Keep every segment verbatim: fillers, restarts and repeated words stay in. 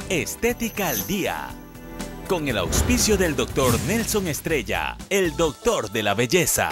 Estética al Día, con el auspicio del doctor Nelson Estrella, el doctor de la belleza.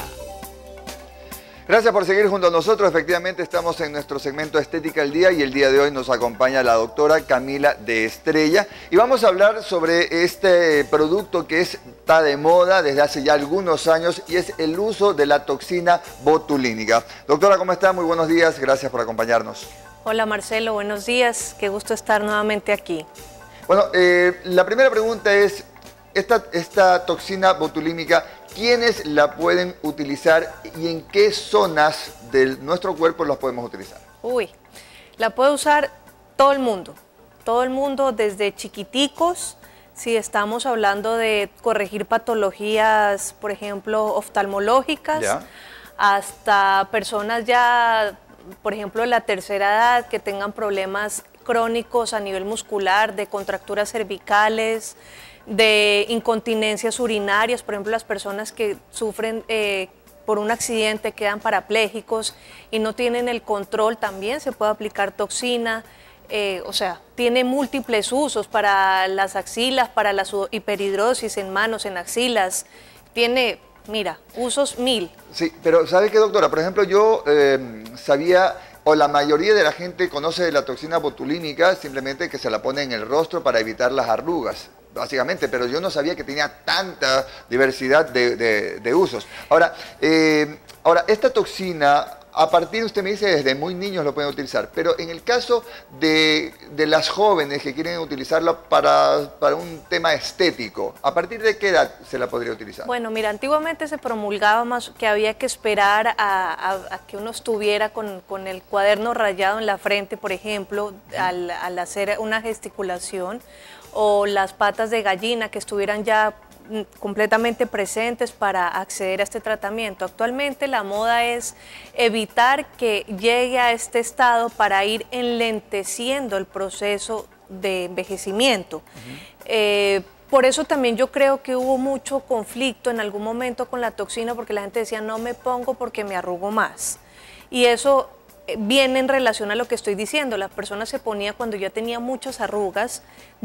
Gracias por seguir junto a nosotros. Efectivamente estamos en nuestro segmento Estética al Día y el día de hoy nos acompaña la doctora Camila de Estrella y vamos a hablar sobre este producto que está de moda desde hace ya algunos años y es el uso de la toxina botulínica. Doctora, ¿cómo está? Muy buenos días, gracias por acompañarnos. Hola Marcelo, buenos días, qué gusto estar nuevamente aquí. Bueno, eh, la primera pregunta es, esta, esta toxina botulínica, ¿quiénes la pueden utilizar y en qué zonas de nuestro cuerpo las podemos utilizar? Uy, la puede usar todo el mundo, todo el mundo desde chiquiticos, si estamos hablando de corregir patologías, por ejemplo, oftalmológicas, ¿ya?, hasta personas ya, por ejemplo, de la tercera edad, que tengan problemas crónicos a nivel muscular, de contracturas cervicales, de incontinencias urinarias, por ejemplo, las personas que sufren eh, por un accidente, quedan parapléjicos y no tienen el control, también se puede aplicar toxina, eh, o sea, tiene múltiples usos para las axilas, para la hiperhidrosis en manos, en axilas, tiene, mira, usos mil. Sí, pero ¿sabe qué, doctora? Por ejemplo, yo eh, sabía, o la mayoría de la gente conoce de la toxina botulínica simplemente que se la pone en el rostro para evitar las arrugas, básicamente, pero yo no sabía que tenía tanta diversidad de, de, de usos. Ahora, eh, ahora, esta toxina, a partir, usted me dice, desde muy niños lo pueden utilizar, pero en el caso de, de las jóvenes que quieren utilizarla para, para un tema estético, ¿a partir de qué edad se la podría utilizar? Bueno, mira, antiguamente se promulgaba más que había que esperar a, a, a que uno estuviera con, con el cuaderno rayado en la frente, por ejemplo, al, al hacer una gesticulación, o las patas de gallina que estuvieran ya completamente presentes para acceder a este tratamiento. Actualmente la moda es evitar que llegue a este estado para ir enlenteciendo el proceso de envejecimiento. Uh-huh. eh, por eso también yo creo que hubo mucho conflicto en algún momento con la toxina, porque la gente decía no me pongo porque me arrugo más. Y eso viene en relación a lo que estoy diciendo. La persona se ponía cuando ya tenía muchas arrugas,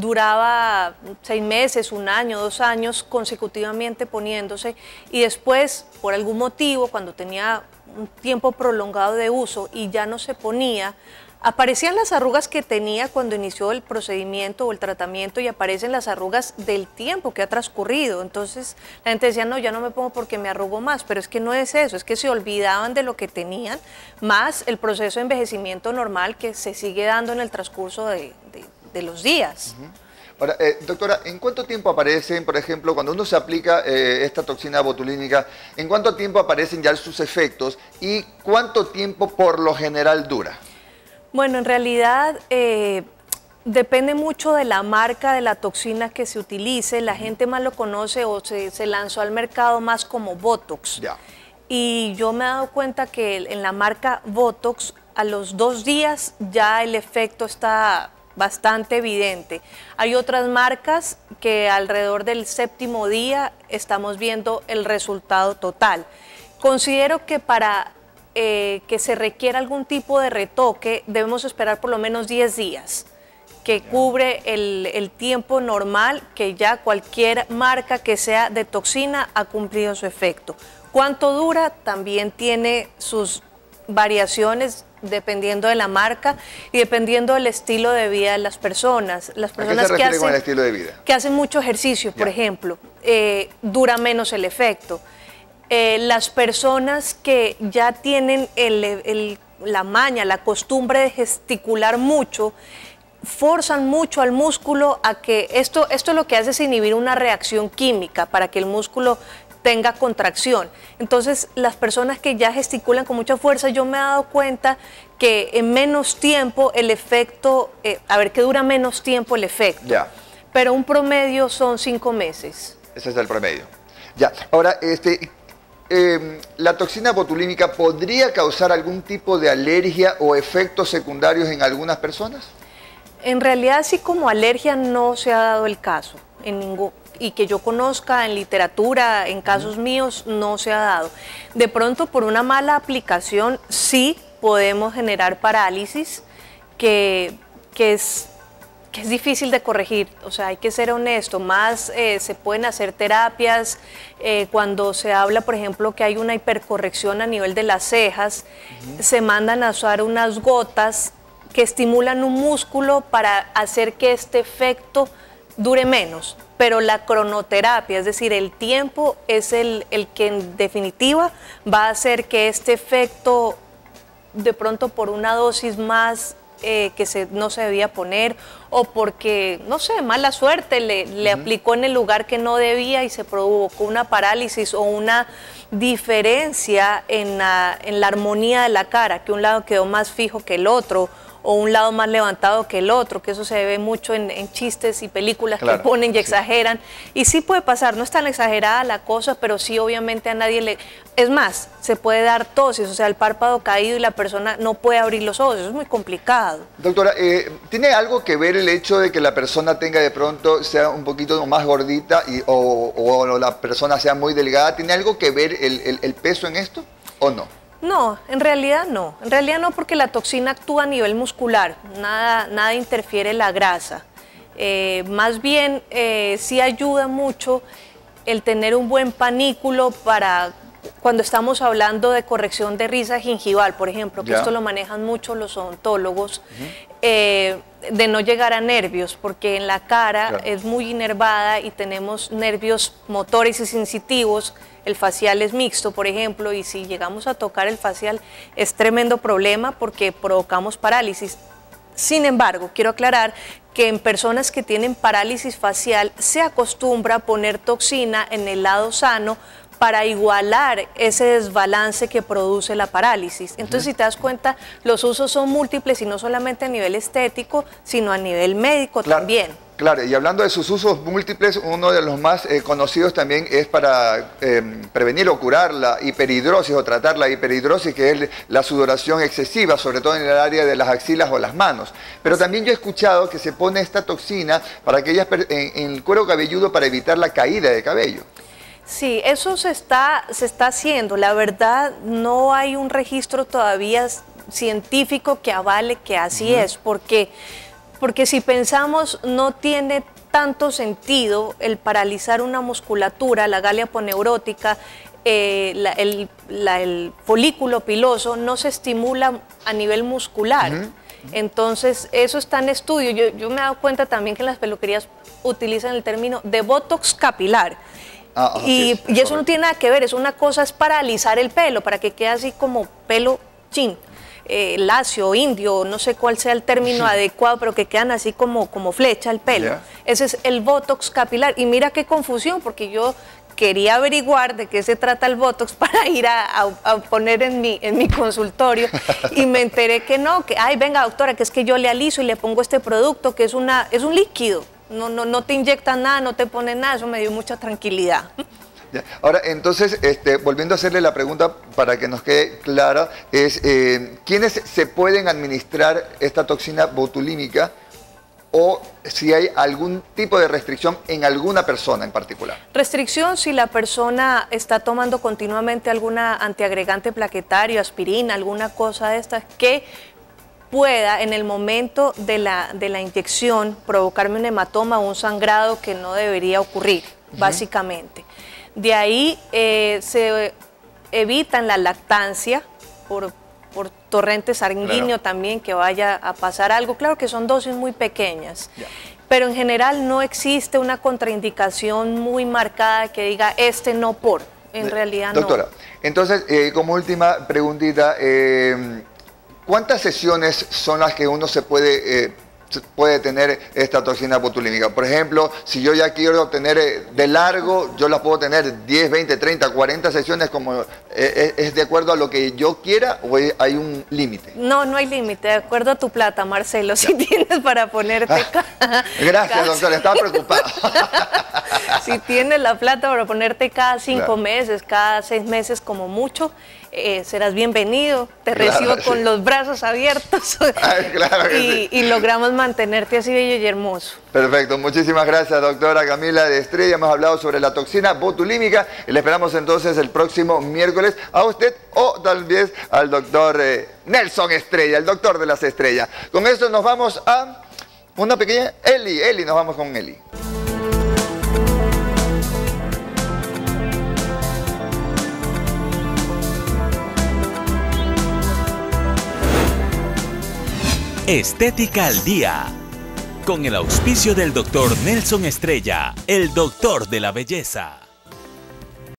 duraba seis meses, un año, dos años consecutivamente poniéndose y después, por algún motivo, cuando tenía un tiempo prolongado de uso y ya no se ponía, aparecían las arrugas que tenía cuando inició el procedimiento o el tratamiento y aparecen las arrugas del tiempo que ha transcurrido. Entonces la gente decía, no, ya no me pongo porque me arrugo más, pero es que no es eso, es que se olvidaban de lo que tenían, más el proceso de envejecimiento normal que se sigue dando en el transcurso de, de, de los días. Uh-huh. Ahora, eh, doctora, ¿en cuánto tiempo aparecen, por ejemplo, cuando uno se aplica eh, esta toxina botulínica, en cuánto tiempo aparecen ya sus efectos y cuánto tiempo por lo general dura? Bueno, en realidad eh, depende mucho de la marca de la toxina que se utilice. La gente más lo conoce o se, se lanzó al mercado más como Botox. Ya. Y yo me he dado cuenta que en la marca Botox a los dos días ya el efecto está bastante evidente. Hay otras marcas que alrededor del séptimo día estamos viendo el resultado total. Considero que para Eh, que se requiera algún tipo de retoque, debemos esperar por lo menos diez días, que cubre el, el tiempo normal que ya cualquier marca que sea de toxina ha cumplido su efecto. ¿Cuánto dura? También tiene sus variaciones dependiendo de la marca y dependiendo del estilo de vida de las personas. Las personas ¿A qué se que refiere hacen, con el estilo de vida? Que hacen mucho ejercicio, por ya. ejemplo, eh, dura menos el efecto. Eh, las personas que ya tienen el, el, la maña, la costumbre de gesticular mucho, forzan mucho al músculo a que esto, esto lo que hace es inhibir una reacción química para que el músculo tenga contracción. Entonces, las personas que ya gesticulan con mucha fuerza, yo me he dado cuenta que en menos tiempo el efecto, eh, a ver, que dura menos tiempo el efecto, ya. Pero un promedio son cinco meses. Ese es el promedio. Ya, ahora, este... Eh, ¿la toxina botulínica podría causar algún tipo de alergia o efectos secundarios en algunas personas? En realidad, así como alergia no se ha dado el caso, en ningún, y que yo conozca en literatura, en casos uh-huh. míos, no se ha dado. De pronto, por una mala aplicación, sí podemos generar parálisis, que, que es que es difícil de corregir, o sea, hay que ser honesto, más eh, se pueden hacer terapias, eh, cuando se habla, por ejemplo, que hay una hipercorrección a nivel de las cejas, uh-huh. se mandan a usar unas gotas que estimulan un músculo para hacer que este efecto dure menos, pero la cronoterapia, es decir, el tiempo es el, el que en definitiva va a hacer que este efecto, de pronto por una dosis más Eh, que se, no se debía poner, o porque, no sé, mala suerte, le, le uh-huh. aplicó en el lugar que no debía y se provocó una parálisis o una diferencia en la, en la armonía de la cara, que un lado quedó más fijo que el otro, o un lado más levantado que el otro, que eso se ve mucho en, en chistes y películas claro, que ponen y sí. exageran, y sí puede pasar, no es tan exagerada la cosa, pero sí obviamente a nadie le... Es más, se puede dar tosis, o sea, el párpado caído y la persona no puede abrir los ojos, eso es muy complicado. Doctora, eh, ¿tiene algo que ver el hecho de que la persona tenga de pronto, sea un poquito más gordita y, o, o la persona sea muy delgada? ¿Tiene algo que ver el, el, el peso en esto o no? No, en realidad no. En realidad no, porque la toxina actúa a nivel muscular, nada, nada interfiere la grasa. Eh, más bien, eh, sí ayuda mucho el tener un buen panículo para cuando estamos hablando de corrección de risa gingival, por ejemplo, que ya. esto lo manejan mucho los odontólogos, uh-huh. eh, de no llegar a nervios, porque en la cara claro. es muy inervada y tenemos nervios motores y sensitivos. El facial es mixto, por ejemplo, y si llegamos a tocar el facial es tremendo problema porque provocamos parálisis. Sin embargo, quiero aclarar que en personas que tienen parálisis facial se acostumbra a poner toxina en el lado sano para igualar ese desbalance que produce la parálisis. Entonces, uh-huh. si te das cuenta, los usos son múltiples y no solamente a nivel estético, sino a nivel médico claro. también. Claro, y hablando de sus usos múltiples, uno de los más eh, conocidos también es para eh, prevenir o curar la hiperhidrosis o tratar la hiperhidrosis, que es la sudoración excesiva, sobre todo en el área de las axilas o las manos. Pero también yo he escuchado que se pone esta toxina para aquellas en, en el cuero cabelludo para evitar la caída de cabello. Sí, eso se está, se está haciendo. La verdad, no hay un registro todavía científico que avale que así uh-huh. es, porque... Porque si pensamos, no tiene tanto sentido el paralizar una musculatura, la galia aponeurótica, eh, la, el, la, el folículo piloso no se estimula a nivel muscular. Uh-huh. Entonces, eso está en estudio. Yo, yo me he dado cuenta también que en las peluquerías utilizan el término de botox capilar. Ah, oh, y, sí, y eso no tiene nada que ver, es una cosa, es paralizar el pelo, para que quede así como pelo chin. Eh, lacio, indio, no sé cuál sea el término sí. adecuado, pero que quedan así como, como flecha el pelo. Yeah. Ese es el botox capilar. Y mira qué confusión, porque yo quería averiguar de qué se trata el botox para ir a, a, a poner en mi, en mi consultorio y me enteré que no, que, ay, venga doctora, que es que yo le aliso y le pongo este producto, que es, una, es un líquido, no, no, no te inyectan nada, no te ponen nada, eso me dio mucha tranquilidad. Ya. Ahora, entonces, este, volviendo a hacerle la pregunta para que nos quede clara, es eh, ¿quiénes se pueden administrar esta toxina botulínica o si hay algún tipo de restricción en alguna persona en particular? Restricción si la persona está tomando continuamente alguna antiagregante plaquetario, aspirina, alguna cosa de estas que pueda en el momento de la, de la inyección provocarme un hematoma o un sangrado que no debería ocurrir, uh-huh. básicamente. De ahí eh, se evitan la lactancia por, por torrente sanguíneo claro. también, que vaya a pasar algo. Claro que son dosis muy pequeñas, yeah. pero en general no existe una contraindicación muy marcada que diga este no por, en eh, realidad doctora, no. Doctora, entonces eh, como última preguntita, eh, ¿cuántas sesiones son las que uno se puede... Eh, puede tener esta toxina botulínica? Por ejemplo, si yo ya quiero tener de largo, yo la puedo tener diez, veinte, treinta, cuarenta sesiones, como eh, ¿es de acuerdo a lo que yo quiera o hay un límite? No, no hay límite, de acuerdo a tu plata, Marcelo, si tienes para ponerte... Ah, cada, gracias, cada... doctora, estaba preocupado. Si tienes la plata para ponerte cada cinco claro. meses, cada seis meses como mucho, eh, serás bienvenido, te claro, recibo sí. con los brazos abiertos. Ay, claro que y, sí. y logramos mantenerte así bello y hermoso. Perfecto, muchísimas gracias, doctora Camila de Estrella. Hemos hablado sobre la toxina botulímica y le esperamos entonces el próximo miércoles a usted o tal vez al doctor eh, Nelson Estrella, el doctor de las estrellas. Con esto nos vamos a Una pequeña, Eli, Eli, nos vamos con Eli. Estética al día, con el auspicio del doctor Nelson Estrella, el doctor de la belleza.